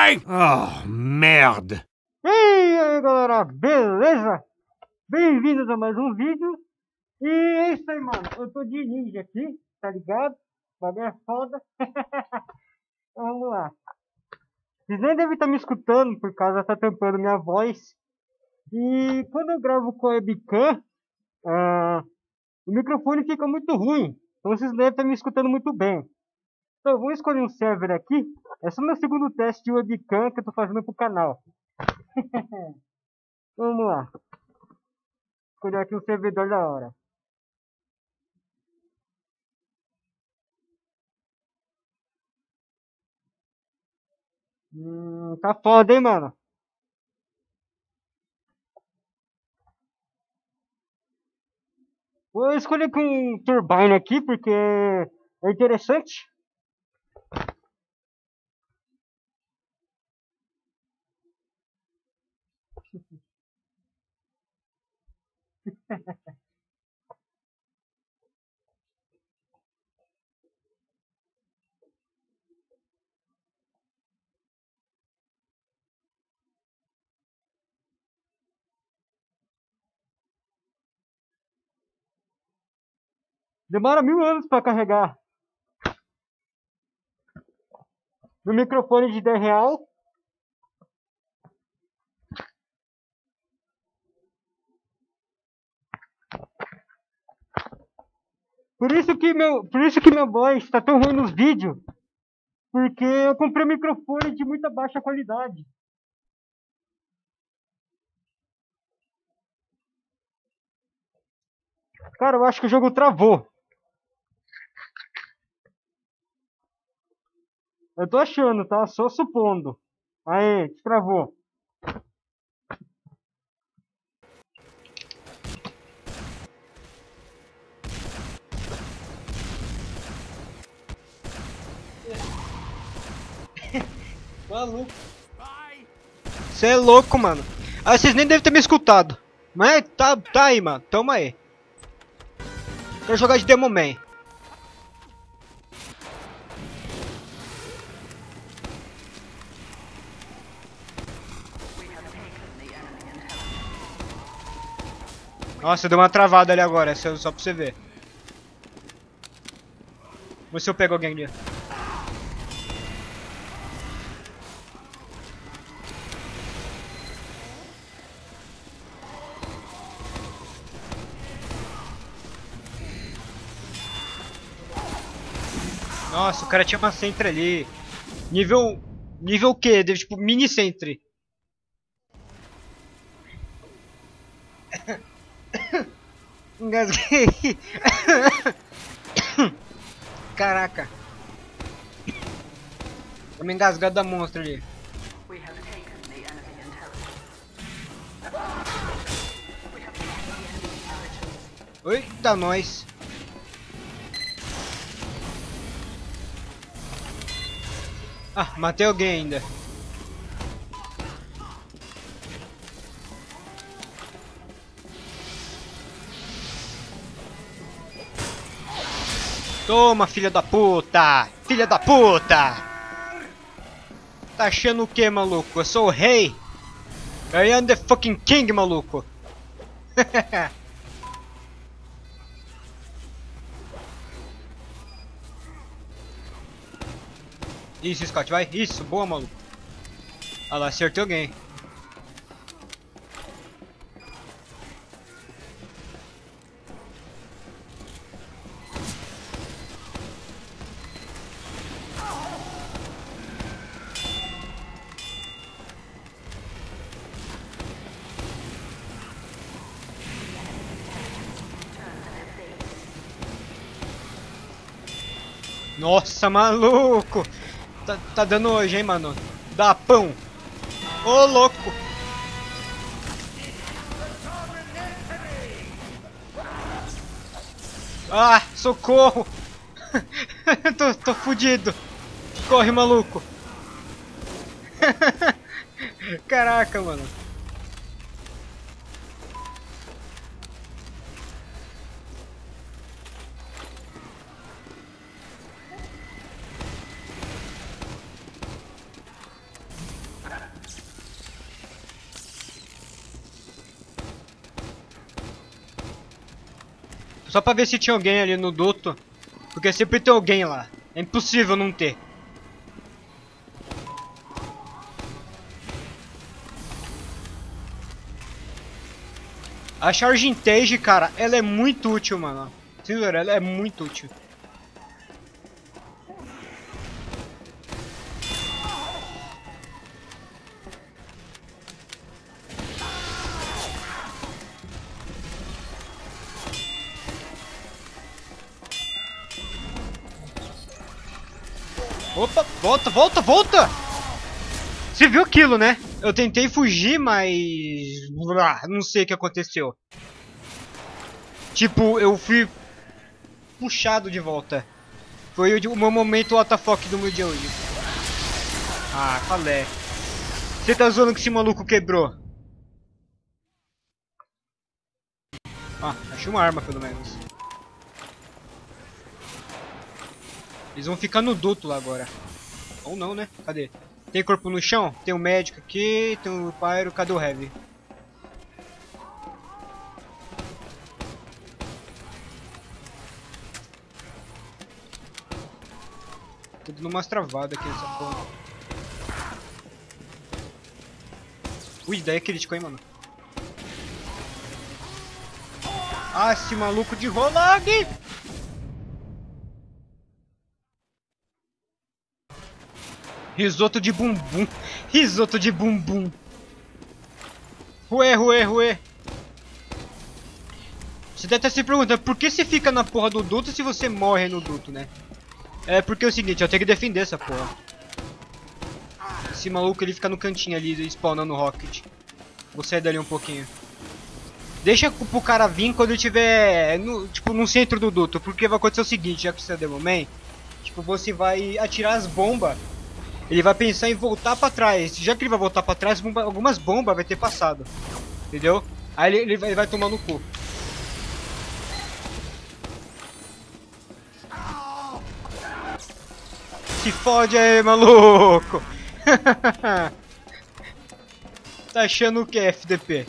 Ai! Oh, merda! E aí galera, beleza? Bem-vindos a mais um vídeo. E é isso aí, mano. Eu tô de ninja aqui, tá ligado? O bagulho é foda. Vamos lá. Vocês nem devem estar me escutando por causa tá tampando minha voz. E quando eu gravo com a webcam, o microfone fica muito ruim. Então vocês devem estar me escutando muito bem. Então eu vou escolher um server aqui. É só meu segundo teste de webcam que eu tô fazendo pro canal. Vamos lá. Escolher aqui um servidor da hora. Tá foda, hein, mano? Vou escolher com um turbine aqui porque é interessante. Demora 1000 anos para carregar. No microfone de 10 real. Por isso que minha voz está tão ruim nos vídeos. Porque eu comprei um microfone de muita baixa qualidade. Cara, eu acho que o jogo travou. Eu tô achando, tá? Só supondo. Aí, travou. Maluco. Você é louco, mano. Ah, vocês nem devem ter me escutado. Mas tá aí, mano. Toma aí. Quero jogar de Demo Man. Nossa, deu uma travada ali agora. Só pra você ver. Vamos ver se eu pego alguém ali. Nossa, o cara tinha uma sentry ali. Nível... Nível Q? Deve, tipo, mini sentry. Engasguei. Caraca. Tô me engasgado da monstro ali. Eita, nós. Ah, matei alguém ainda. Toma, filha da puta! Filha da puta! Tá achando o que, maluco? Eu sou o rei! I am the fucking king, maluco! Isso, Scott, vai! Isso, boa, maluco! Ah lá, acertei alguém. Nossa, maluco! Tá dando hoje, hein, mano? Dá pão! Ô, louco! Ah, socorro! tô fudido! Corre, maluco! Caraca, mano! Só pra ver se tinha alguém ali no duto. Porque sempre tem alguém lá. É impossível não ter. A Charging Tage, cara, ela é muito útil, mano. Sincero, ela é muito útil. Opa, volta, volta, volta! Você viu aquilo, né? Eu tentei fugir, mas... não sei o que aconteceu. Tipo, eu fui puxado de volta. Foi o meu momento WTF do meu dia hoje. Ah, falé. Você tá zoando que esse maluco quebrou? Ah, achei uma arma pelo menos. Eles vão ficar no duto lá agora. Ou não, né? Cadê? Tem corpo no chão? Tem o médico aqui, tem o pyro, cadê o heavy? Tô dando umas travadas aqui nessa porra. Ui, daí é crítico, hein, mano. Ah, esse maluco de rolag! Risoto de bumbum. Risoto de bumbum. Ruê, ruê, ruê. Você deve estar se perguntando por que você fica na porra do duto se você morre no duto, né? É porque é o seguinte, eu tenho que defender essa porra. Esse maluco ele fica no cantinho ali, spawnando rocket. Vou sair dali um pouquinho. Deixa pro cara vir quando ele estiver tipo, no centro do duto. Porque vai acontecer o seguinte, já que você é Demoman, tipo, você vai atirar as bombas. Ele vai pensar em voltar pra trás. Já que ele vai voltar pra trás, algumas bombas vai ter passado. Entendeu? Aí ele vai tomar no cu. Se fode aí, maluco! Tá achando o que, FDP?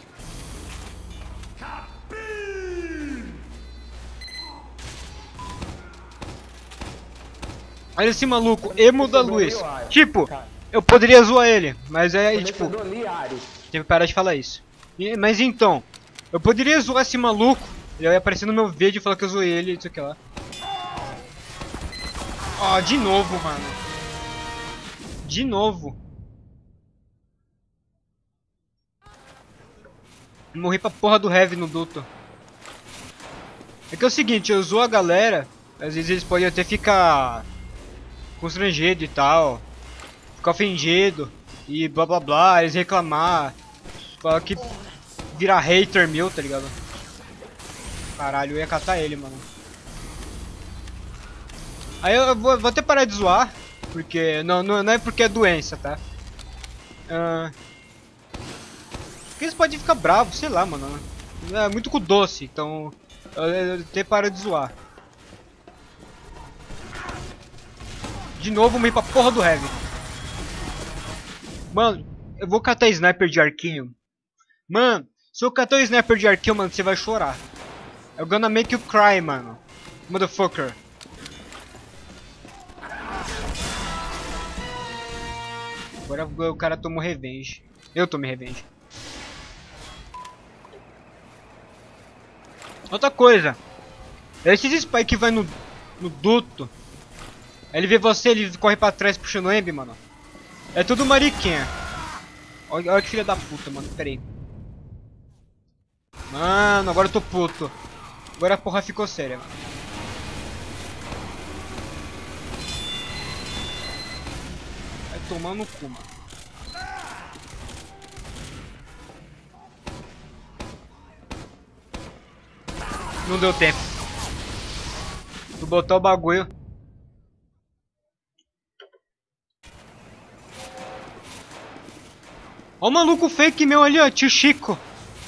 Olha esse maluco, emo da luz. Tipo, eu poderia zoar ele, mas é tipo... Tem que parar de falar isso. Mas então, eu poderia zoar esse maluco. Ele vai aparecer no meu vídeo e falar que eu zoei ele, isso aqui lá. Ó, de novo, mano. De novo. Morri pra porra do Heavy no duto. É que é o seguinte, eu zoo a galera. Às vezes eles podem até ficar constrangido e tal. Ficar ofendido. E blá blá blá, eles reclamar. Falar que virar hater meu, tá ligado? Caralho, eu ia catar ele, mano. Aí eu vou até parar de zoar. Porque não é porque é doença, tá? Porque eles podem ficar bravos, sei lá, mano. É muito com doce, então eu até paro de zoar. De novo, meio pra porra do Heavy. Mano, eu vou catar sniper de arquinho. Mano, se eu catar o sniper de arquinho, mano, você vai chorar. I'm gonna make you cry, mano. Motherfucker. Agora o cara tomou revenge. Eu tomei revenge. Outra coisa. Esses spy que vai no duto. Ele vê você, ele corre pra trás puxando o Emb, mano. É tudo mariquinha. Olha que filha da puta, mano. Pera aí. Mano, agora eu tô puto. Agora a porra ficou séria, mano. Vai tomar no cu, mano. Não deu tempo. Tu botou o bagulho. Ó o maluco fake meu ali, ó, tio Chico.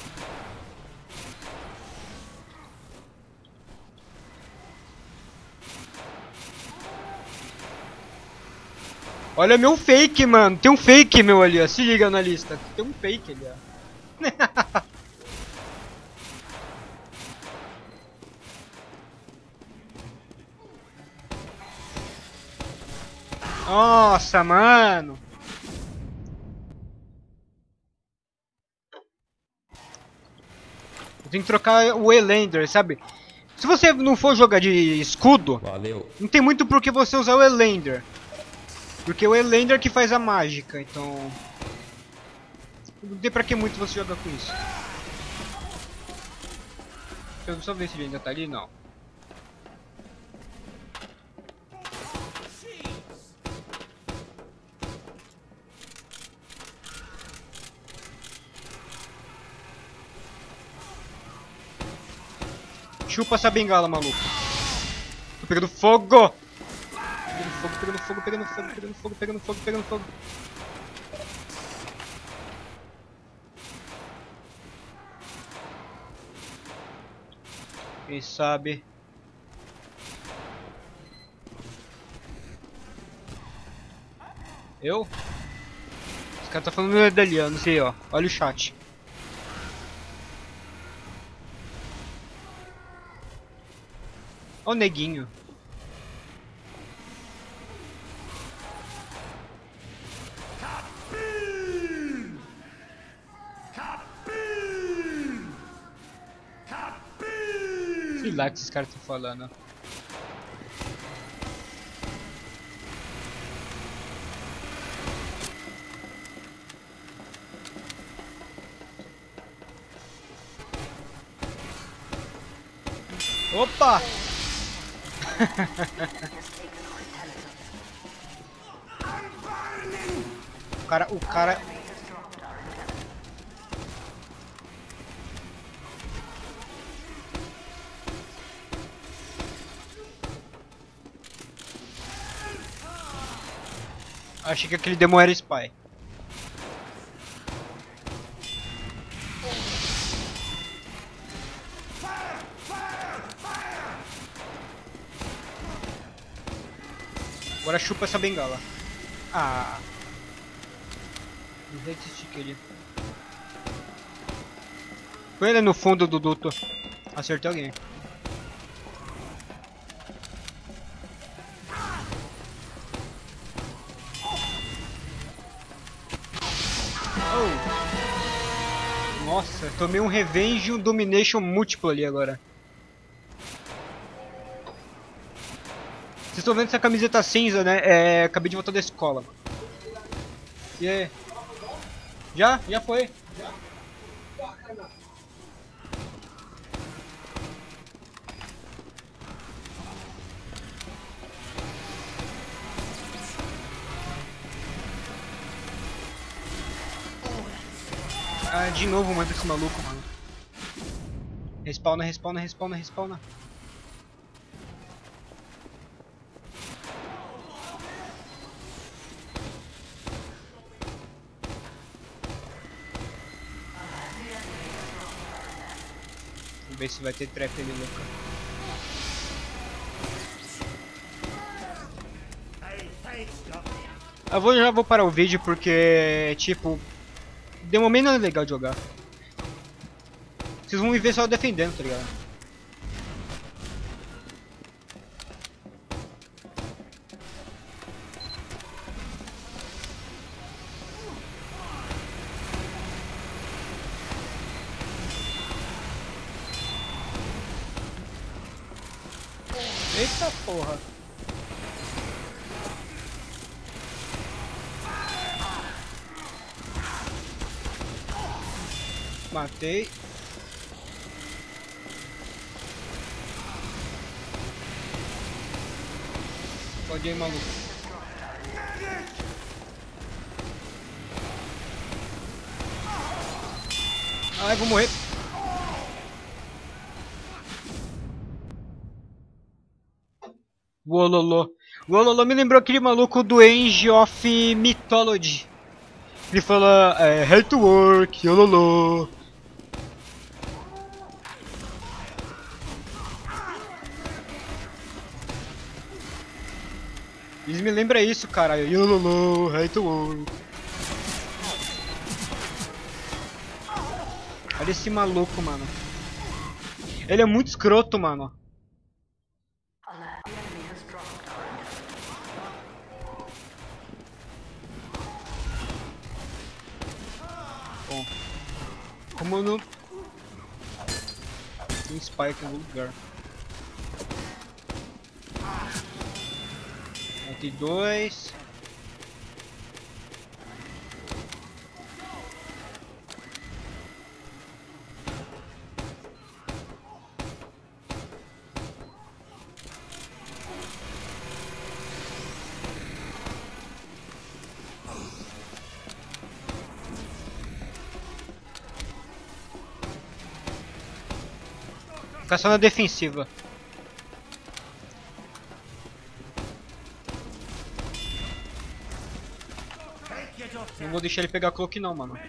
Olha meu fake, mano. Tem um fake meu ali, ó. Se liga na lista. Tem um fake ali, ó. Nossa, mano. Eu tenho que trocar o Elender, sabe? Se você não for jogar de escudo, Valeu. não tem muito por que você usar o Elender. Porque o Elender que faz a mágica, então... Não tem pra que muito você jogar com isso. Deixa eu só ver se ele ainda tá ali, não. Chupa essa bengala, maluco. Tô pegando fogo! Pegando fogo, pegando fogo, pegando fogo, pegando fogo, pegando fogo, pegando fogo. Quem sabe? Eu? Esse cara tá falando dali, ó. Não sei, ó. Olha o chat. Ó o neguinho. Sei lá que esses caras estão falando. Opa! o cara... Achei que aquele demônio era spy. Agora chupa essa bengala. Ah. Não estique ali. Põe ele no fundo do duto. Acertei alguém. Oh. Nossa, tomei um revenge e um domination múltiplo ali agora. Vocês estão vendo essa camiseta cinza, né? Acabei de voltar da escola. E aí? Já? Já foi. Ah, de novo manda esse maluco, mano. Respawna, respawna, respawna, respawna. Vamos ver se vai ter trap ali, louca. Já vou parar o vídeo porque, tipo, de momento não é legal de jogar. Vocês vão me ver só defendendo, tá ligado? Eita porra! Matei. Pode ir, maluco. Ai, vou morrer. O Ololô. O Ololô me lembrou aquele maluco do Age of Mythology. Ele fala, hate to work, Ololô. Eles me lembram isso, caralho. Yololo, hate to work. Olha esse maluco, mano. Ele é muito escroto, mano. Como no... Tem Spike no lugar. Matei 2. Ficar só na defensiva. Não vou deixar ele pegar cloak não, mano.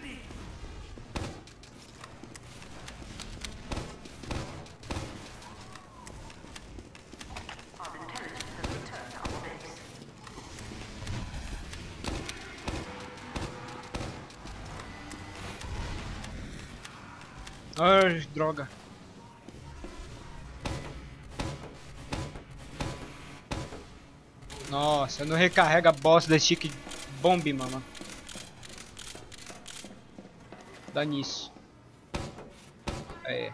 Ai, droga. Nossa, não recarrega a boss da stick bomb, mano. Dá nisso. É.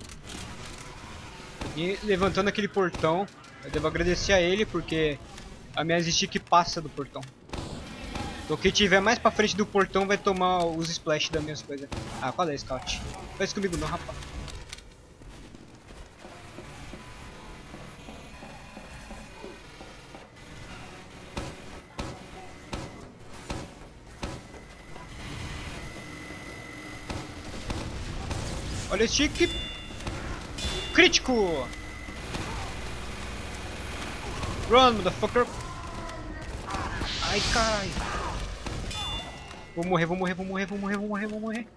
E levantando aquele portão, eu devo agradecer a ele porque a minha stick passa do portão. Então quem tiver mais pra frente do portão vai tomar os splash das minhas coisas. Ah, qual é, Scout? Faz comigo não, rapaz. Olha o stick. Crítico! Run, motherfucker! Ai, caralho! Vou morrer. Vou morrer.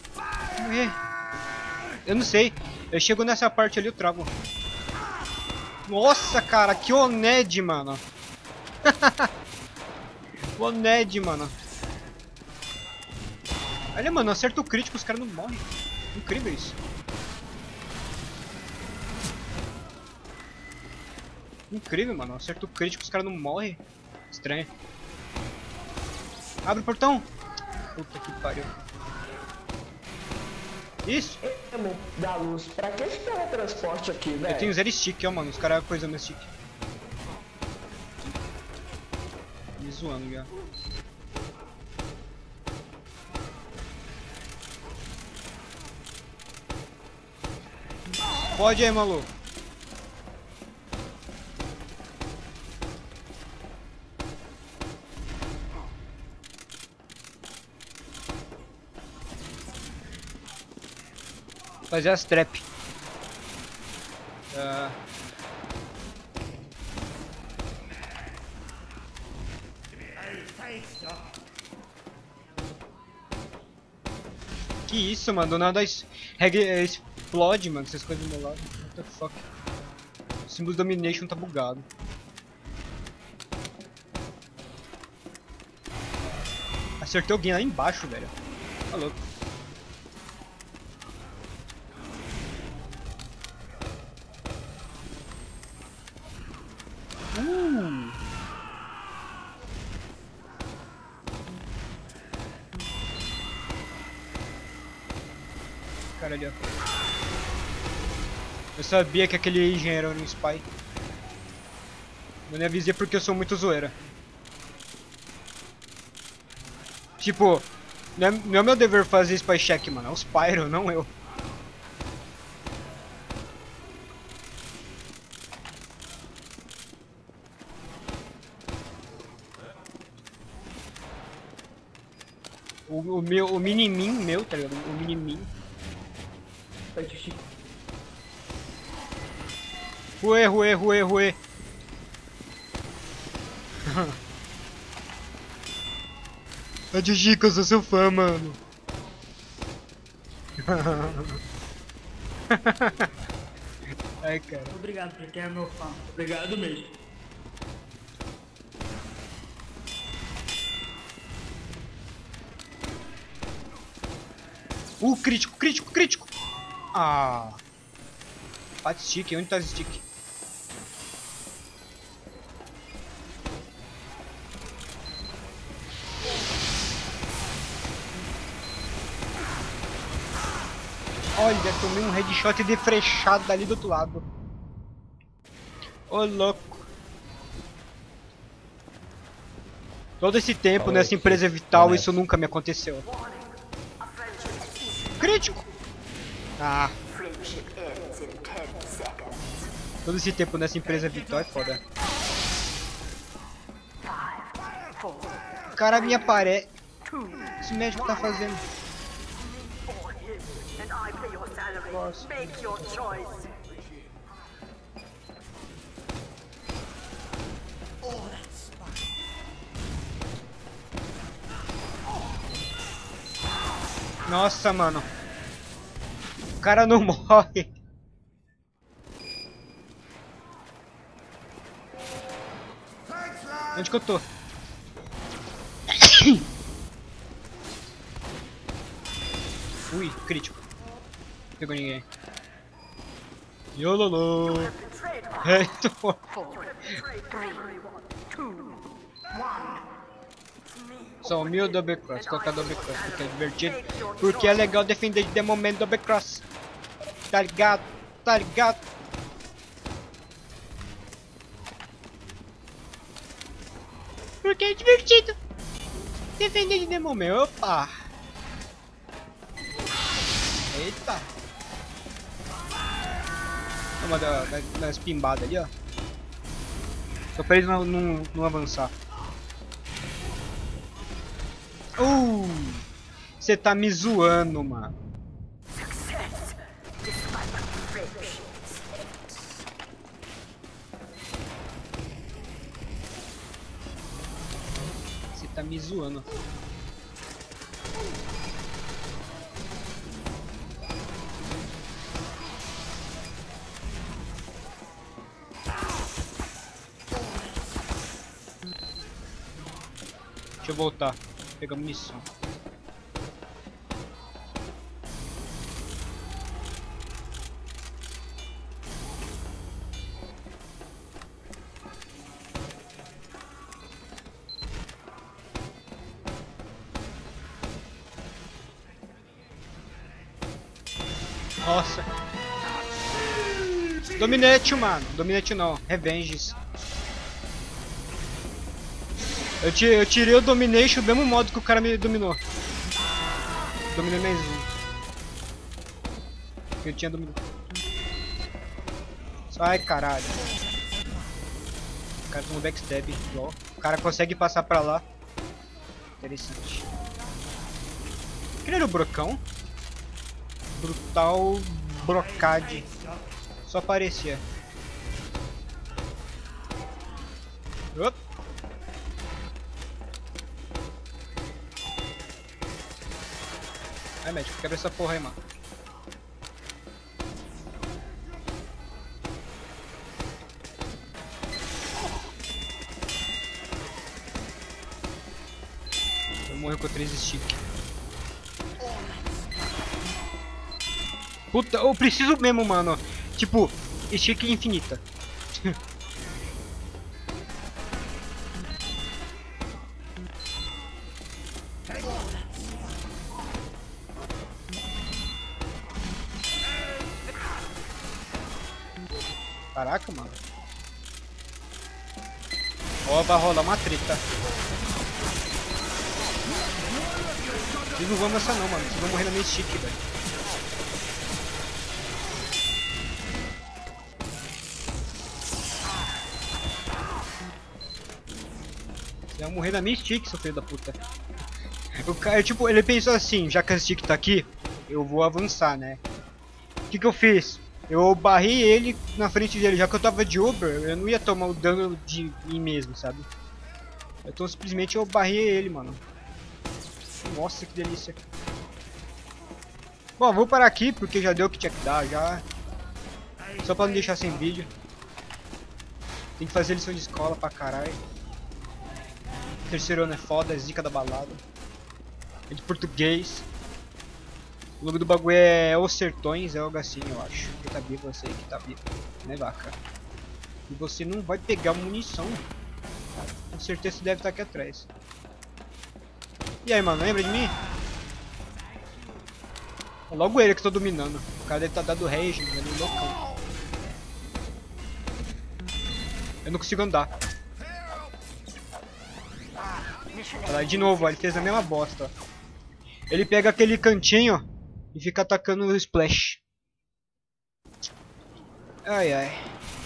Eu não sei. Eu chego nessa parte ali, eu travo. Nossa, cara, que oned, mano. Oned, mano. Olha, mano, acerta o crítico, os caras não morrem. Incrível isso. Incrível, mano. Acerta o crítico, os caras não morrem. Estranho. Abre o portão. Puta que pariu. Isso. Da luz. Pra que esse teletransporte aqui, velho? Eu tenho 0 stick, ó, mano. Os caras coisam meu stick. Me zoando já. Pode aí, maluco. Fazer as trap. Que isso, mano? Do nada explode, mano. Essas coisas do meu lado. What the fuck? O símbolo Domination tá bugado. Acertei alguém lá embaixo, velho. Tá louco. Cara ali, ó. Eu sabia que aquele engenheiro era um spy. Eu nem avisei porque eu sou muito zoeira. Tipo, não é meu dever fazer spy check, mano. É o Spyro, não eu. O mini-min meu, tá ligado? O mini-min. Ruê. É de Chico, eu sou seu fã, mano. Ai, cara. Obrigado, porque é meu fã. Obrigado mesmo. Crítico. Ah. Bate stick, onde tá o stick? Olha, tomei um headshot de frechado dali do outro lado. Ô, louco. Todo esse tempo nessa empresa vital, isso nunca me aconteceu. Crítico! Ah. Todo esse tempo nessa empresa vital é foda. O cara me aparece. O que esse médico tá fazendo? Nossa. Nossa, mano. O cara não morre. Onde que eu tô? Ui, crítico. Não pegou ninguém. Yololo. É, tô... Só o meu double cross, colocar double cross porque é divertido. Porque é legal defender de momento double cross. Tá ligado? Tá ligado? Porque é divertido defender de momento. Opa! Eita! Uma das pimbadas ali, ó. Só pra eles não avançar. Você tá me zoando, mano. Você tá me zoando. Deixa eu voltar, pegar munição. Nossa. Dominate, mano. Dominate não. Revenges. Eu tirei o Domination do mesmo modo que o cara me dominou. Dominei mais um. Eu tinha dominado. Sai, caralho. O cara tomou backstab. Ó. O cara consegue passar pra lá. Interessante. Aquele era o Brocão? Brutal Brocade. Só aparecia. Opa. Ai, médico, quebra essa porra aí, mano. Eu morri com 3 sticks. Puta, eu preciso mesmo, mano. Tipo, stick infinita. Caraca, mano. Ó, vai rolar uma treta. Vocês não vão avançar não, mano. Vocês vão morrer na minha stick, velho. Vocês vão morrer na minha stick, seu filho da puta. O cara, tipo, ele pensou assim, já que a stick tá aqui, eu vou avançar, né? O que que eu fiz? Eu barrei ele na frente dele, já que eu tava de Uber, eu não ia tomar o dano de mim mesmo, sabe? Então simplesmente eu barrei ele, mano. Nossa, que delícia. Bom, vou parar aqui porque já deu o que tinha que dar, já. Só pra não deixar sem vídeo. Tem que fazer lição de escola pra caralho. Terceiro ano é foda, é zica da balada. É de português. O nome do bagulho é Os Sertões, é algo assim, eu acho. Quem tá vivo, eu sei que tá vivo, né, vaca? E você não vai pegar munição. Com certeza você deve estar aqui atrás. E aí, mano, lembra de mim? Logo ele que tô dominando. O cara deve tá dando rage, ele é loucão. Eu não consigo andar. Olha lá, de novo, ó, ele fez a mesma bosta. Ó. Ele pega aquele cantinho e fica atacando o splash. Ai ai.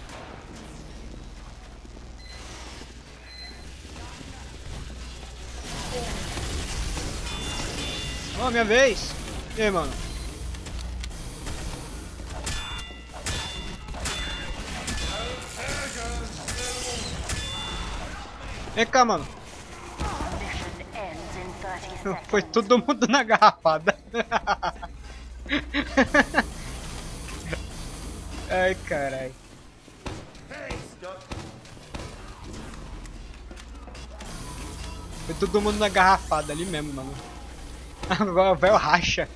Ó, minha vez. E aí, mano? Vem cá, mano. Foi todo mundo na garrafada. Ai, carai. Foi todo mundo na garrafada ali mesmo, mano. Agora vai o racha.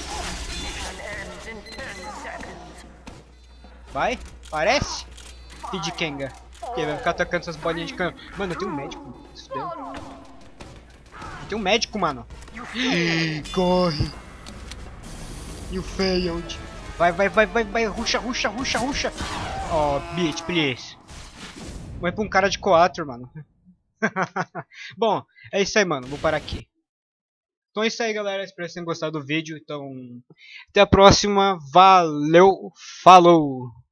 Vai? Parece? Kid Kenga. Que vai ficar atacando essas bolinhas de cano. Mano, eu tenho um médico. Tem um médico, mano. Corre. E o failed. Vai. Ruxa. Oh, bitch, please. Vai pra um cara de coatro, mano. Bom, é isso aí, mano. Vou parar aqui. Então é isso aí, galera. Espero que vocês tenham gostado do vídeo. Então, até a próxima. Valeu. Falou.